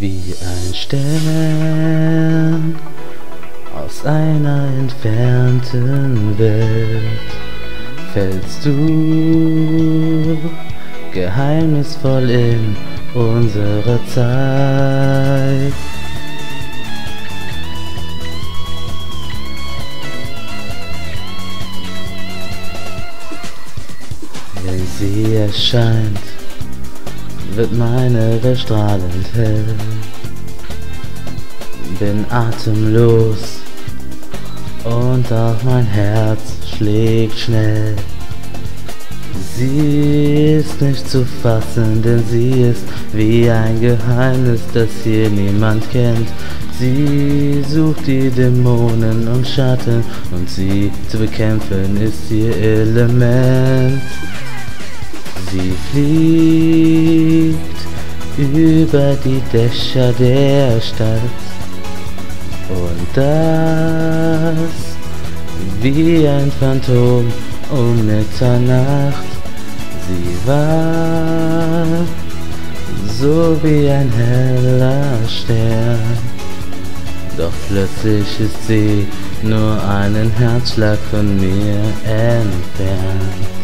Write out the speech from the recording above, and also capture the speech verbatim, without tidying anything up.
Wie ein Stern aus einer entfernten Welt fällst du geheimnisvoll in unsere Zeit. Wenn sie erscheint, wird meine Welt strahlend hell. Bin atemlos und auch mein Herz schlägt schnell. Sie ist nicht zu fassen, denn sie ist wie ein Geheimnis, das hier niemand kennt. Sie sucht die Dämonen und Schatten, und sie zu bekämpfen ist ihr Element. Sie fliegt über die Dächer der Stadt, und das wie ein Phantom um Mitternacht. Sie war so wie ein heller Stern, doch plötzlich ist sie nur einen Herzschlag von mir entfernt.